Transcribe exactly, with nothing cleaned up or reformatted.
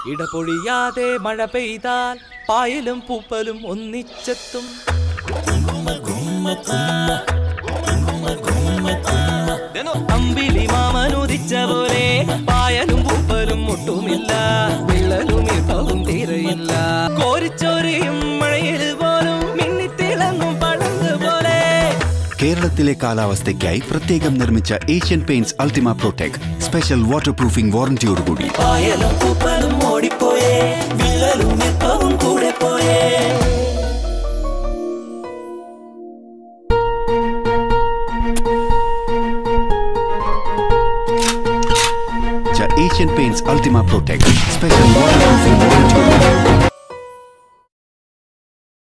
ഇടപൊഴിയാതെ മഴ പെയ്താൽ പായലും പൂപ്പലും ഒന്നിച്ചെത്തും. അമ്പിളി മാമനുദിച്ച പോലെ പായലും പൂപ്പലും ഒട്ടുമില്ല, വിള്ളലും ഇപ്പവും തീരെയില്ല. കോരിച്ചോരിയും മഴയിൽ പോലും മിന്നിത്തിളങ്ങും പടങ്ങ് പോലെ. കേരളത്തിലെ കാലാവസ്ഥയ്ക്കായി പ്രത്യേകം നിർമ്മിച്ച Asian Paints Ultima Protect special waterproofing വാറന്റിയോടുകൂടി. പായലും പൂപ്പലും ഓടിപ്പോയേ, വിള്ളലും ഇപ്പവും കൂടെ പോയേ. Asian Paints Ultima Protect Special Waterproofing Warranty.